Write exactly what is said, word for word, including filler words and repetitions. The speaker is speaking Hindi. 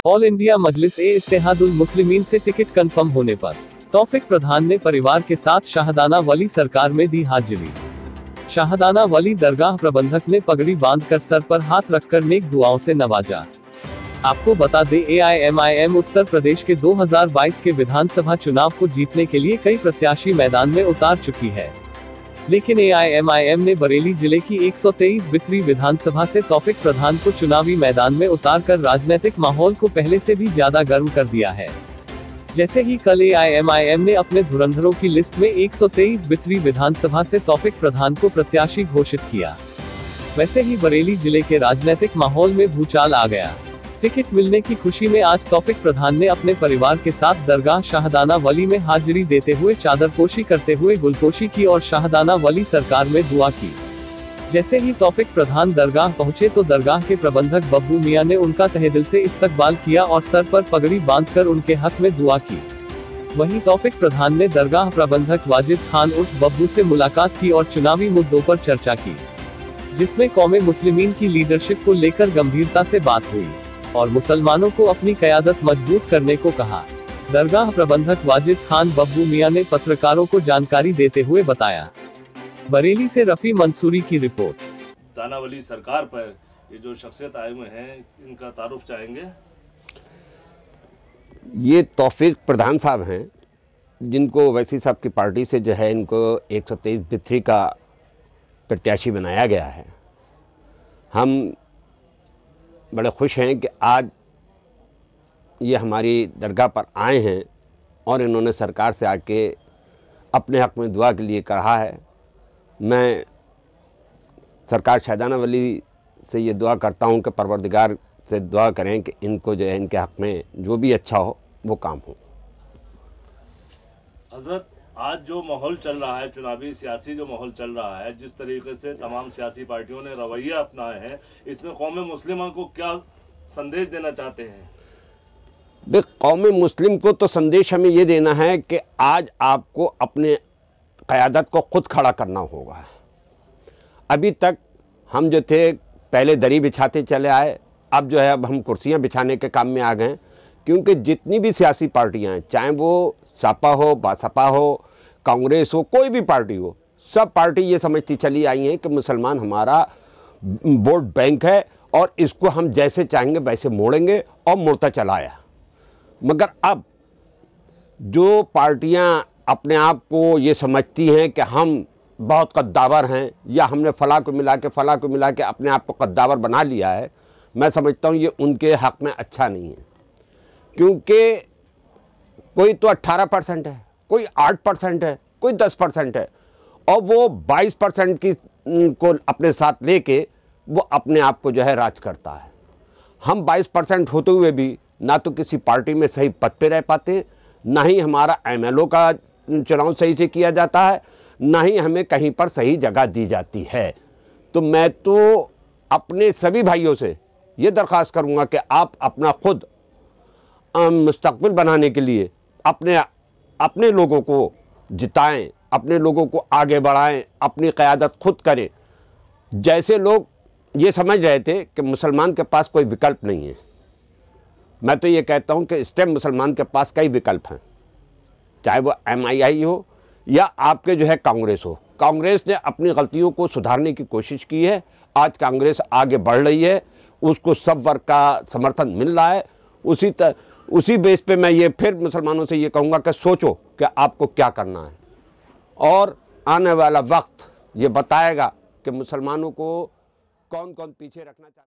ऑल इंडिया मजलिस ए इत्तेहादुल मुस्लिमीन से टिकट कंफर्म होने पर तौफिक प्रधान ने परिवार के साथ शाहदाना वली सरकार में दी हाजिरी। शाहदाना वली दरगाह प्रबंधक ने पगड़ी बांधकर सर पर हाथ रखकर नेक दुआओं से नवाजा। आपको बता दें, ए I am I am Uttar Pradesh के दो हज़ार बाईस के विधानसभा चुनाव को जीतने के लिए कई प्रत्याशी मैदान में उतार चुकी है, लेकिन ए आई एम आई एम ने बरेली जिले की एक सौ तेईस बिथरी विधानसभा से तौफिक प्रधान को चुनावी मैदान में उतारकर राजनीतिक माहौल को पहले से भी ज्यादा गर्म कर दिया है। जैसे ही कल ए आई एम आई एम ने अपने धुरंधरों की लिस्ट में एक सौ तेईस बिथरी विधानसभा से तौफिक प्रधान को प्रत्याशी घोषित किया, वैसे ही बरेली जिले के राजनीतिक माहौल में भूचाल आ गया। टिकट मिलने की खुशी में आज तौफिक प्रधान ने अपने परिवार के साथ दरगाह शाहदाना वली में हाजिरी देते हुए चादरपोशी करते हुए गुलपोशी की और शाहदाना वली सरकार में दुआ की। जैसे ही तौफिक प्रधान दरगाह पहुंचे तो दरगाह के प्रबंधक बब्बू मियां ने उनका तहेदिल से इस्तकबाल किया और सर पर पगड़ी बांधकर उनके हक में दुआ की। वहीं तौफिक प्रधान ने दरगाह प्रबंधक वाजिद खान उर्फ बब्बू से मुलाकात की और चुनावी मुद्दों पर चर्चा की, जिसमें कौमे मुस्लिमीन की लीडरशिप को लेकर गंभीरता से बात हुई और मुसलमानों को अपनी क़यादत मजबूत करने को कहा। दरगाह प्रबंधक वाजिद खान बब्बू मियां ने पत्रकारों को जानकारी देते हुए बताया। बरेली से रफी मंसूरी की रिपोर्ट। दाना वली सरकार पर ये जो शख्सियत आए हुए हैं, इनका तारुफ चाहेंगे। ये तौफिक प्रधान साहब हैं, जिनको वैसी साहब की पार्टी से जो है इनको एक सौ तेईस बिथरी का प्रत्याशी बनाया गया है। हम बड़े खुश हैं कि आज ये हमारी दरगाह पर आए हैं और इन्होंने सरकार से आके अपने हक़ में दुआ के लिए कहा है। मैं सरकार शाहदाना वली से ये दुआ करता हूँ कि परवरदिगार से दुआ करें कि इनको जो है इनके हक़ में जो भी अच्छा हो वो काम हो। हज़रत, आज जो माहौल चल रहा है, चुनावी सियासी जो माहौल चल रहा है, जिस तरीके से तमाम सियासी पार्टियों ने रवैया अपनाए हैं, इसमें कौम मुस्लिमा को क्या संदेश देना चाहते हैं? बे कौम मुस्लिम को तो संदेश हमें ये देना है कि आज आपको अपने क़यादत को खुद खड़ा करना होगा। अभी तक हम जो थे पहले दरी बिछाते चले आए, अब जो है अब हम कुर्सियाँ बिछाने के काम में आ गए, क्योंकि जितनी भी सियासी पार्टियाँ हैं, चाहे वो सपा हो, बासपा हो, कांग्रेस हो, कोई भी पार्टी हो, सब पार्टी ये समझती चली आई हैं कि मुसलमान हमारा वोट बैंक है और इसको हम जैसे चाहेंगे वैसे मोड़ेंगे और मुड़ता चला आया। मगर अब जो पार्टियां अपने आप को ये समझती हैं कि हम बहुत कद्दावर हैं या हमने फला को मिला के फला को मिला के अपने आप को कद्दावर बना लिया है, मैं समझता हूँ ये उनके हक़ में अच्छा नहीं है। क्योंकि कोई तो अट्ठारह परसेंट है, कोई आठ परसेंट है, कोई दस परसेंट है और वो बाईस परसेंट की को अपने साथ लेके वो अपने आप को जो है राज करता है। हम बाईस परसेंट होते हुए भी ना तो किसी पार्टी में सही पद पे रह पाते, ना ही हमारा एम एल ओ का चुनाव सही से किया जाता है, ना ही हमें कहीं पर सही जगह दी जाती है। तो मैं तो अपने सभी भाइयों से ये दरख्वास्त करूँगा कि आप अपना खुद मुस्तकबिल बनाने के लिए अपने अपने लोगों को जिताएं, अपने लोगों को आगे बढ़ाएं, अपनी क़यादत खुद करें। जैसे लोग ये समझ रहे थे कि मुसलमान के पास कोई विकल्प नहीं है, मैं तो ये कहता हूं कि इस टाइम मुसलमान के पास कई विकल्प हैं, चाहे वो एम आई आई हो या आपके जो है कांग्रेस हो। कांग्रेस ने अपनी गलतियों को सुधारने की कोशिश की है, आज कांग्रेस आगे बढ़ रही है, उसको सब वर्ग का समर्थन मिल रहा है। उसी तरह उसी बेस पे मैं ये फिर मुसलमानों से ये कहूँगा कि सोचो कि आपको क्या करना है और आने वाला वक्त ये बताएगा कि मुसलमानों को कौन कौन पीछे रखना चाहता है।